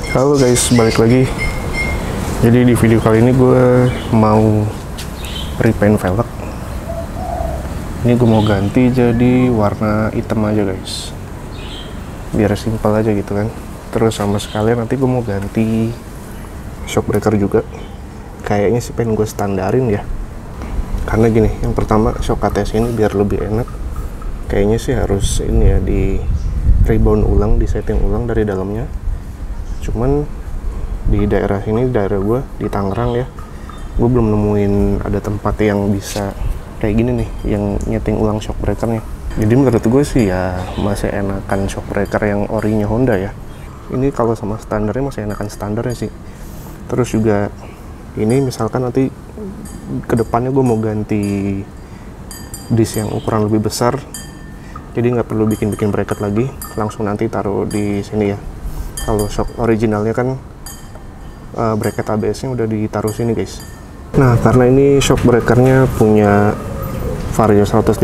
Halo guys, balik lagi. Jadi di video kali ini gue mau repaint velg. Ini gue mau ganti jadi warna hitam aja guys, biar simpel aja gitu kan. Terus sama sekalian nanti gue mau ganti shock breaker juga. Kayaknya sih pengen gue standarin ya, karena gini, yang pertama shock ATS ini biar lebih enak, kayaknya sih harus ini ya, di rebound ulang, di setting ulang dari dalamnya. Cuman di daerah sini, daerah gue di Tangerang ya, gue belum nemuin ada tempat yang bisa kayak gini nih, yang nyeting ulang shock breakernya. Jadi menurut gue sih ya masih enakan shock breaker yang orinya Honda ya. Ini kalau sama standarnya masih enakan standarnya sih. Terus juga ini misalkan nanti kedepannya gue mau ganti disk yang ukuran lebih besar, jadi nggak perlu bikin bracket lagi, langsung nanti taruh di sini ya. Kalau shock originalnya kan bracket ABS-nya udah ditaruh sini guys. Nah, karena ini shock breakernya punya Vario 150,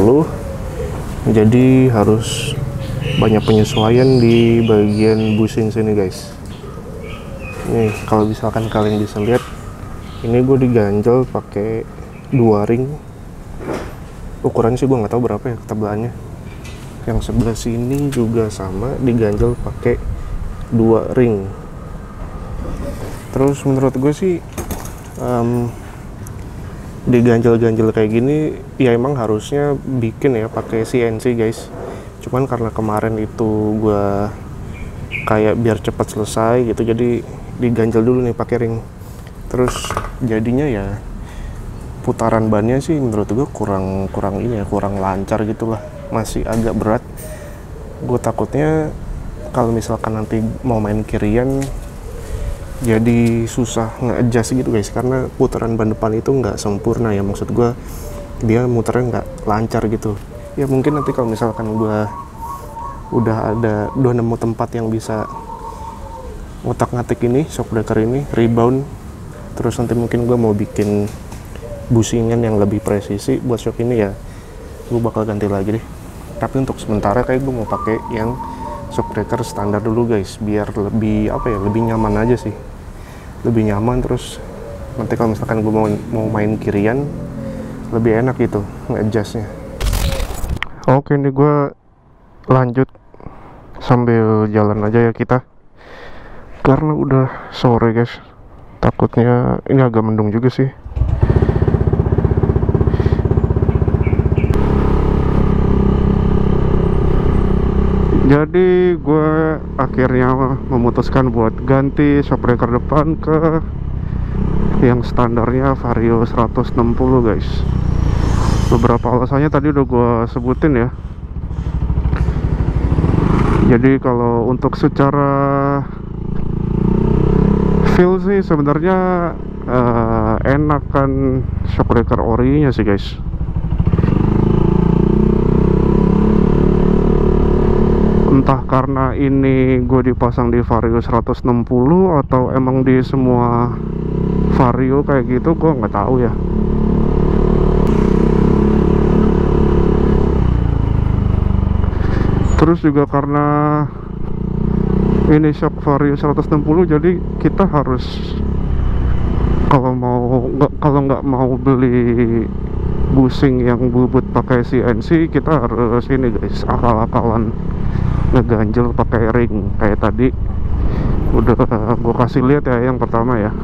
jadi harus banyak penyesuaian di bagian bushing sini guys. Nih, kalau misalkan kalian bisa lihat, ini gue diganjel pakai 2 ring. Ukurannya sih gue nggak tahu berapa ya ketebalannya. Yang sebelah sini juga sama, diganjel pakai 2 ring. Terus menurut gue sih diganjel-ganjel kayak gini ya emang harusnya bikin ya pakai CNC guys. Cuman karena kemarin itu gue kayak biar cepat selesai gitu, jadi diganjel dulu nih pakai ring. Terus jadinya ya putaran bannya sih menurut gue kurang ini ya, kurang lancar gitulah, masih agak berat. Gue takutnya kalau misalkan nanti mau main kirian jadi susah nge-adjust gitu guys, karena putaran ban depan itu nggak sempurna ya, maksud gue dia muternya nggak lancar gitu ya. Mungkin nanti kalau misalkan gue udah nemu tempat yang bisa ngotak-ngatik ini shock breaker ini, rebound, terus nanti mungkin gue mau bikin busingan yang lebih presisi buat shock ini ya, gue bakal ganti lagi deh. Tapi untuk sementara kayak gue mau pakai yang shock breaker standar dulu guys, biar lebih apa ya, lebih nyaman aja sih, lebih nyaman. Terus nanti kalau misalkan gue mau main kirian lebih enak gitu nge-adjustnya. Oke, ini gue lanjut sambil jalan aja ya kita, karena udah sore guys, takutnya ini agak mendung juga sih. Jadi gue akhirnya memutuskan buat ganti shock breaker depan ke yang standarnya Vario 160 guys. Beberapa alasannya tadi udah gue sebutin ya. Jadi kalau untuk secara feel sih sebenarnya enakan shock breaker orinya sih guys. Entah karena ini gue dipasang di Vario 160 atau emang di semua Vario kayak gitu, gue nggak tahu ya. Terus juga karena ini shock Vario 160, jadi kita harus kalau nggak mau beli bushing yang bubut pakai CNC, kita harus ini guys, akal-akalan ngeganjel pakai ring kayak tadi udah gue kasih lihat ya yang pertama ya.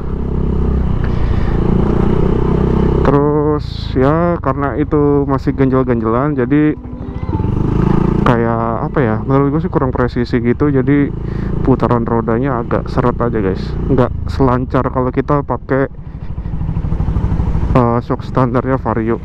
Terus ya karena itu masih ganjel-ganjelan, jadi kayak apa ya, menurut gue sih kurang presisi gitu, jadi putaran rodanya agak seret aja guys, nggak selancar kalau kita pakai shock standarnya Vario.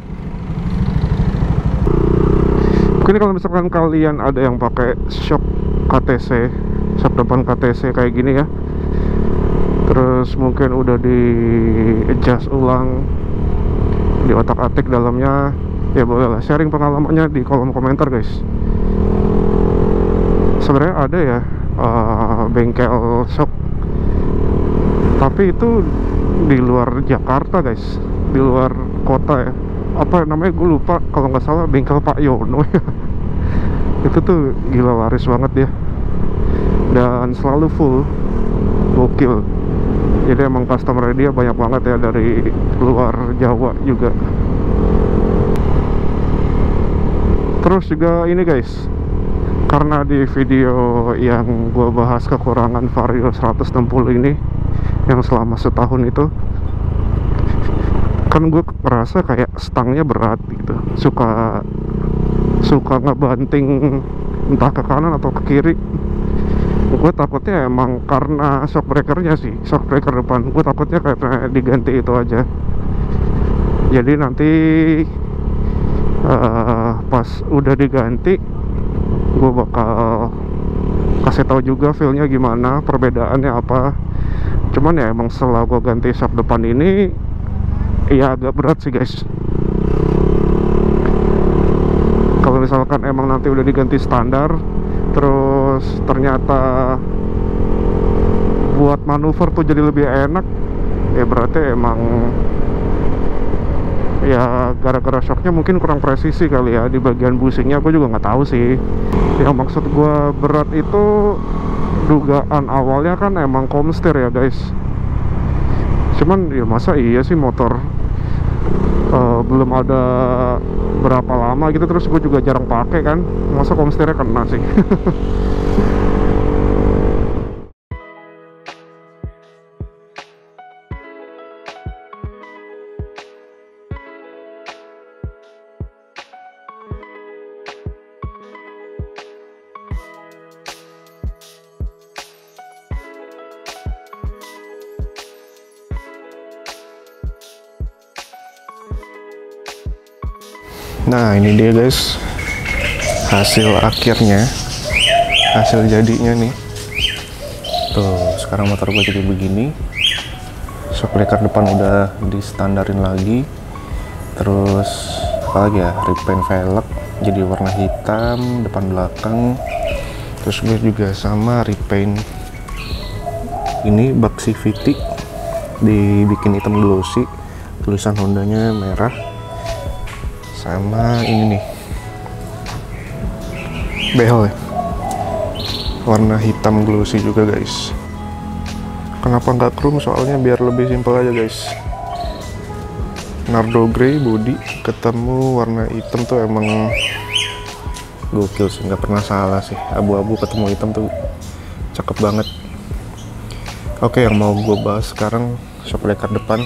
Mungkin kalau misalkan kalian ada yang pakai shock KTC, shock depan KTC kayak gini ya, terus mungkin udah di adjust ulang, di otak-atik dalamnya, ya bolehlah sharing pengalamannya di kolom komentar guys. Sebenarnya ada ya bengkel shock, tapi itu di luar Jakarta guys, di luar kota ya. Apa namanya, gue lupa, kalau nggak salah bengkel Pak Yono ya. Itu tuh gila laris banget ya, dan selalu full. gokil. Jadi emang customer dia banyak banget ya dari luar Jawa juga. Terus juga ini guys, karena di video yang gue bahas kekurangan Vario 160 ini yang selama setahun itu, kan gue merasa kayak stangnya berat gitu, suka ngebanting entah ke kanan atau ke kiri. Gue takutnya emang karena shock breakernya sih, shock breaker depan gue takutnya karena diganti itu aja. Jadi nanti pas udah diganti gue bakal kasih tahu juga feelnya gimana, perbedaannya apa. Cuman ya emang setelah gue ganti shock depan ini ya agak berat sih guys. Kalau misalkan emang nanti udah diganti standar, terus ternyata buat manuver tuh jadi lebih enak, ya berarti emang ya gara-gara shocknya mungkin kurang presisi kali ya di bagian bushingnya. Gue juga nggak tahu sih. Yang maksud gue berat itu dugaan awalnya kan emang komstir ya guys. Cuman ya masa iya sih motor belum ada berapa lama gitu, terus gue juga jarang pakai kan, masa komstirnya kena sih. Nah ini dia guys, hasil akhirnya, hasil jadinya nih. Tuh sekarang motor gue jadi begini. Shock breaker depan udah distandarin lagi. Terus apalagi ya, repaint velg jadi warna hitam depan belakang. Terus gue juga sama repaint ini bak CVT dibikin hitam glossy, tulisan Hondanya merah. Sama ini nih behel ya, warna hitam glossy juga guys. Kenapa nggak chrome? Soalnya biar lebih simpel aja guys. Nardo grey body ketemu warna hitam tuh emang gokil sih, nggak pernah salah sih. Abu-abu ketemu hitam tuh cakep banget. Oke, yang mau gue bahas sekarang shock breaker depan.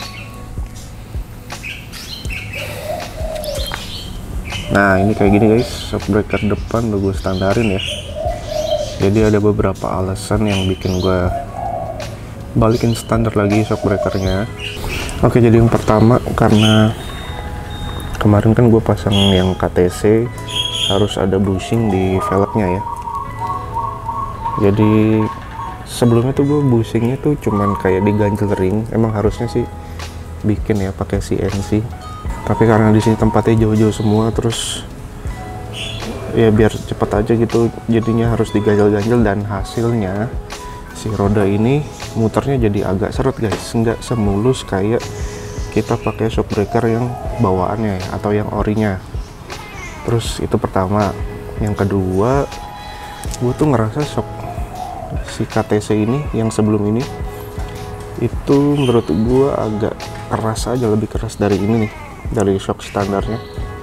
Nah ini kayak gini guys, shock breaker depan udah gue standarin ya. Jadi ada beberapa alasan yang bikin gue balikin standar lagi shock breakernya. Oke, jadi yang pertama karena kemarin kan gue pasang yang KTC harus ada bushing di velgnya ya. Jadi sebelumnya tuh gue bushingnya tuh cuman kayak diganjel ring. Emang harusnya sih bikin ya pakai CNC. Tapi karena di sini tempatnya jauh-jauh semua, terus ya biar cepet aja gitu, jadinya harus diganjel-ganjel. Dan hasilnya si roda ini muternya jadi agak seret guys, nggak semulus kayak kita pakai shock breaker yang bawaannya ya, atau yang orinya. Terus itu pertama. Yang kedua, gue tuh ngerasa shock si KTC ini yang sebelum ini itu menurut gue agak keras aja, lebih keras dari ini nih, dari shock standarnya.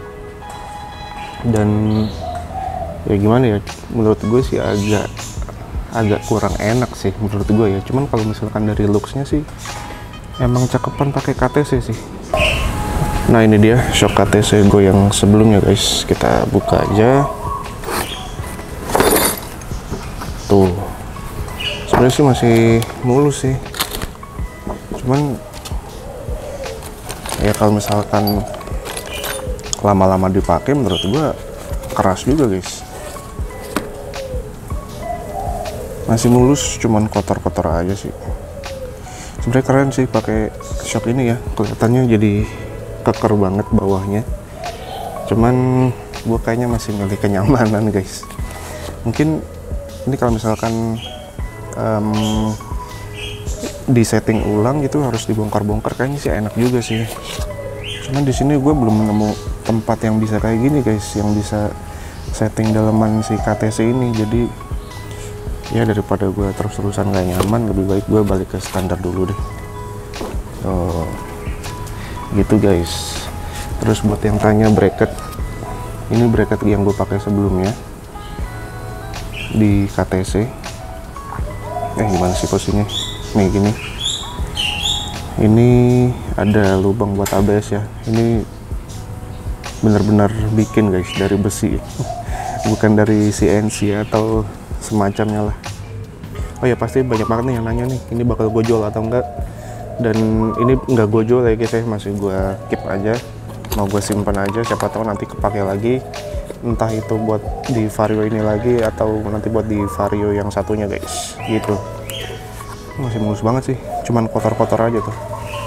Dan ya gimana ya, menurut gue sih agak kurang enak sih menurut gue ya. Cuman kalau misalkan dari looksnya sih emang cakepan pakai KTC sih. Nah ini dia shock KTC gue yang sebelumnya guys, kita buka aja. Tuh sebenarnya sih masih mulus sih, cuman ya kalau misalkan lama-lama dipakai menurut gua keras juga guys. Masih mulus, cuman kotor-kotor aja sih. Sebenarnya keren sih pakai shock ini ya, kelihatannya jadi keker banget bawahnya. Cuman gua kayaknya masih milih kenyamanan guys. Mungkin ini kalau misalkan di setting ulang gitu harus dibongkar-bongkar, kayaknya sih enak juga sih. Cuman di sini gue belum nemu tempat yang bisa kayak gini guys, yang bisa setting daleman si KTC ini. Jadi Ya daripada gue terus-terusan gak nyaman, lebih baik gue balik ke standar dulu deh. Oh, gitu guys. Terus buat yang tanya bracket, ini bracket yang gue pakai sebelumnya di KTC. Gimana sih posisinya? Nih gini. Ini ada lubang buat ABS ya. Ini benar-benar bikin guys dari besi, bukan dari CNC atau semacamnya lah. Oh ya, pasti banyak banget nih yang nanya nih, ini bakal gojol atau enggak. Dan ini enggak gojol ya guys ya, masih gue keep aja, mau gue simpan aja, siapa tahu nanti kepake lagi, entah itu buat di Vario ini lagi atau nanti buat di Vario yang satunya guys, gitu. Masih mulus banget sih, cuman kotor-kotor aja tuh.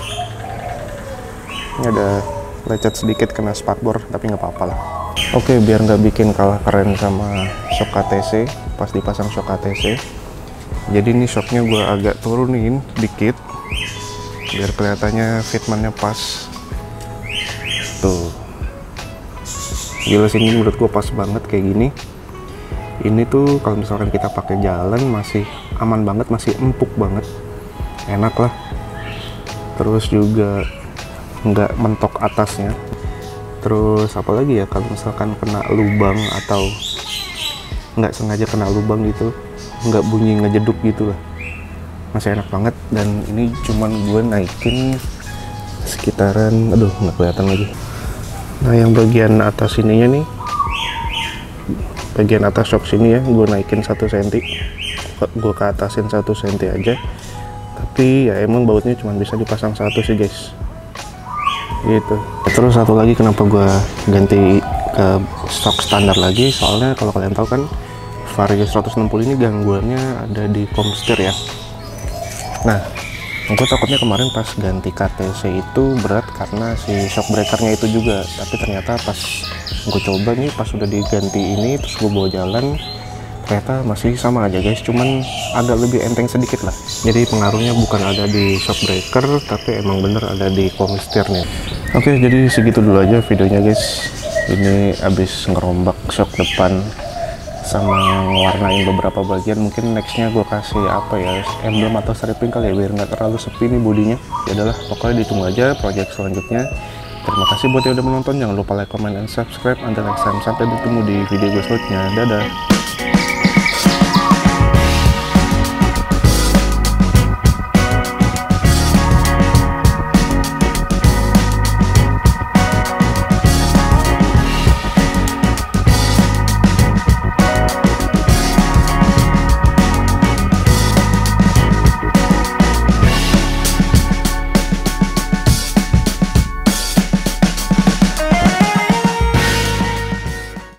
Ini ada lecet sedikit kena spakbor, tapi nggak apa-apa lah. Oke, biar nggak bikin kalah keren sama shock KTC pas dipasang shock KTC, jadi ini shocknya gue agak turunin dikit biar kelihatannya fitmentnya pas tuh. Gila sih, ini menurut gue pas banget kayak gini. Ini tuh kalau misalkan kita pakai jalan masih aman banget, masih empuk banget, enak lah. Terus juga nggak mentok atasnya. Terus apalagi ya, kalau misalkan kena lubang atau nggak sengaja kena lubang gitu, nggak bunyi ngejeduk gitu lah, masih enak banget. Dan ini cuman gue naikin sekitaran, aduh nggak kelihatan lagi. Nah yang bagian atas ininya nih, bagian atas shock sini ya, gue naikin 1 cm, gue ke atasin 1 cm aja. Tapi ya emang bautnya cuma bisa dipasang 1 sih guys, gitu. Terus satu lagi kenapa gue ganti ke stok standar lagi, soalnya kalau kalian tahu kan Vario 160 ini gangguannya ada di komstir ya. Nah, gue takutnya kemarin pas ganti KTC itu berat karena si shock breakernya itu juga, tapi ternyata pas gue coba nih, pas udah diganti ini terus gue bawa jalan, ternyata masih sama aja guys, cuman agak lebih enteng sedikit lah. Jadi pengaruhnya bukan ada di shock breaker, tapi emang bener ada di komstirnya. Oke, jadi segitu dulu aja videonya guys. Ini abis ngerombak shock depan sama ngewarnain beberapa bagian. Mungkin nextnya gue kasih apa ya, emblem atau striping kali ya, biar nggak terlalu sepi nih bodinya. Ya udahlah, pokoknya ditunggu aja project selanjutnya. Terima kasih buat yang udah menonton, jangan lupa like, comment, dan subscribe. Until next time, sampai bertemu di video gue selanjutnya. Dadah.